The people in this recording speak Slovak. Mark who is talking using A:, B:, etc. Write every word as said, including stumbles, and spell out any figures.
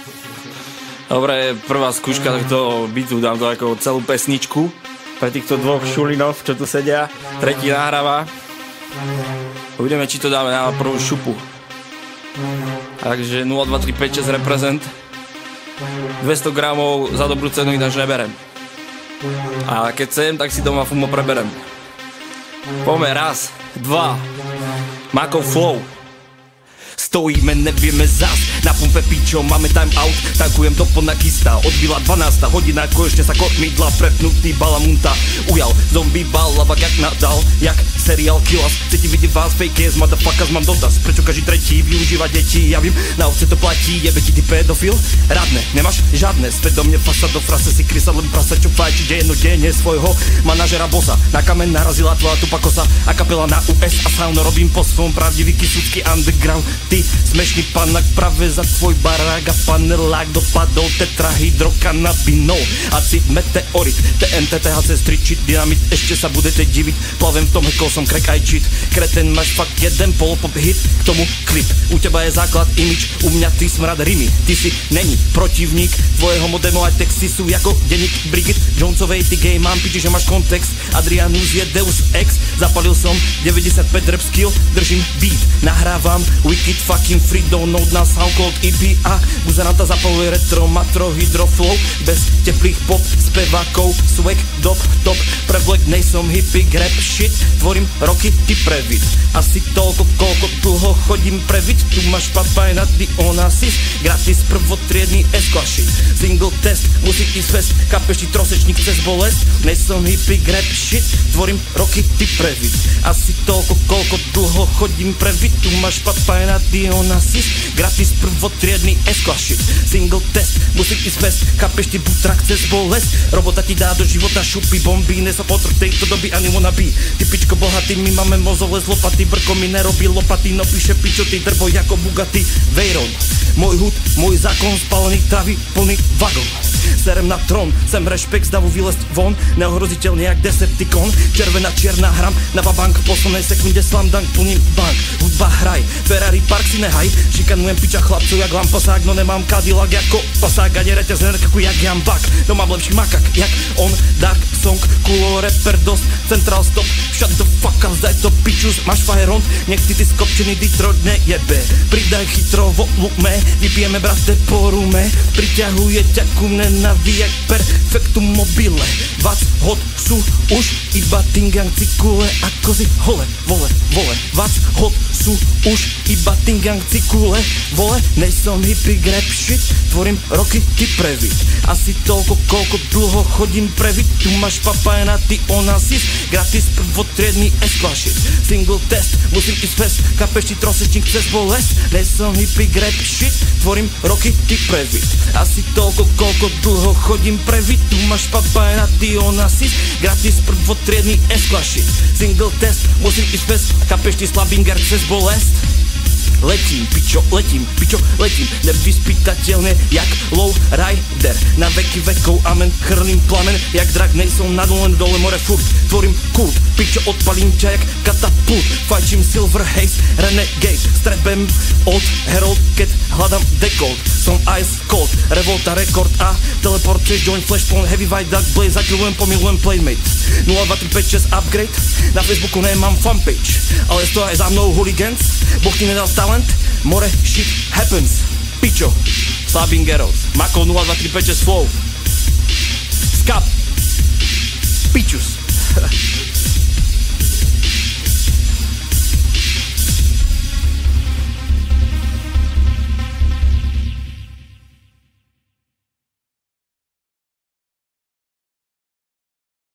A: Dobre, prvá skúška tohto bytu, dám to ako celú pesničku pre týchto dvoch šulinov, čo tu sedia. Tretí nahráva. Uvidíme, či to dáme na prvú šupu. Takže nula dva tri päť šesť reprezent. dvesto gramov za dobrú cenu ináč neberem. A keď chcem, tak si doma fumo preberem. Poďme raz, dva. Makov flow. Stojíme, nevieme zas, na pumpe pičo, máme time out. Tankujem do ponakista, odbila dvanásta hodina, konečne sa kormidla, prepnutý balamunta. Ujal, zombie balava, jak nadal, jak seriál Killas. Chcete vidieť vás, fake ass, motherfuckers, mám dotaz. Prečo každý tretí využíva deti? Ja vím, na ovce to platí, jebe ti ty pedofil. Radne, nemáš žiadne, späť do mne fasa do frase, si krysa len prasa, čo fajči dennodenne svojho manažera bossa. Na kameň narazila tvoja tupa kosa a kapela na U S a sauno robím po svom pravdivý kysucký underground. Ty smešný panak práve za tvoj barák a panelák dopadol tetrahydrokanabinol. Asi meteorit, T N T, T H C, stričit, dynamit, ešte sa budete diviť. Plavem v tom, hekol som crack aj cheat. Kreten, máš fakt jeden pol pop hit, k tomu klip. U teba je základ image, u mňa ty smrad rimy. Ty si není protivník tvojho modemu, aj texty sú ako denník Bridget Jonesovej. Ty gay mám piči, že máš kontext. Adrianus je Deus Ex. Zapalil som deväťdesiatpäť rap skill, držím beat, nahrávam wicked fucking free download na SoundCloud E P a Buzeranta zapaluje retro, matro, hydroflow. Bez teplých pop, spevákov, swag, dop, top. Pre black nejsom hippie, rap shit, tvorím roky, ty previd. Asi toľko, koľko dlho chodím previd. Tu máš papaj na ty onasis, gratis prvotriedný esklaši. Single test, musí ísť fest, kapeš ti trosečník cez bolest. Nejsom hippie, rap shit, tvorím roky, ty previd. Asi toľko, koľko dlho chodím previd. Tu máš papaj na ty onasis, gratis prvotriedný esklaši. Single test, musí ísť fest, kapeš ti butrak cez bolest. Robota ti dá do života šupy, bomby, neso potrk tejto doby ani wanna be. Ty pičko bohatý, my máme mozole z lopaty, brko mi nerobí lopaty, no píše pičo, ty drbo jako Bugatti Veyron. Môj hud, môj zákon, spálený travy, plný vagón. Serem na trón, sem rešpekt, z davu vylezť von, neohroziteľný jak Decepticon. Červená čierna hram, na vabank, v poslednej sekunde slam dunk, plním bank. Hudba hraj, Ferrari park si nehaj, šikanujem piča chlapcov jak lampasák, no nemám Cadillac jako pasák, ani reťaz nerkaku jak Jan Bak, no mám lepší makak jak on. Dark song, cool rapper dosť, central stop, shut the fuck up, zdaj to pičus, máš fajeront, nech ty ty skopčený Detroit nejebe. Pridaj chytro volume, vypijeme brate po rume, priťahuje ťa ku nenaví jak perfektum mobile. Vac hod sú už iba tingang cikule ako si hole, vole, vole. Vac hod sú už iba tingang cikule, vole. Nejsom hippie, rap shit, tvorím roky, ty previd. Asi toľko, koľko dlho chodím previd. Tu máš papaj na ty onasis, gratis prvotriedný esklašit. Single test, musím ísť fest, kapeš ti trosečník cez bolest. Nejsom hippie, rap shit, tvorím roky, ty previd. Asi toľko, koľko dlho chodím previd. Tu máš papaj na ty onasis, gratis prvotriedný esklašit. Single test, musím ísť fest, kapeš ti slabinger cez bolest. Letím, pičo, letím, pičo, letím, nevyspytateľne jak low rider. Na veky vekov, amen, chrlím plamen, jak drak, nejsom nadolen dole more furt. Tvorím kult, pičo, odpalím ťa jak katapult. Fajčím silver haze, renegade, strebem old herald, keď hľadám dekold. Som ice cold, revolta record a teleport, chase join flashpoint, heavy white duck blaze, zakilujem, pomilujem playmate. nula dva tri päť šesť upgrade, na Facebooku nemám fanpage, ale stojí aj za mnou hooligans. Boh ti nedal talent, more shit happens. Pičo, Slabingeros, Mako nula dva tri päť šesť flow. Skap, pičus.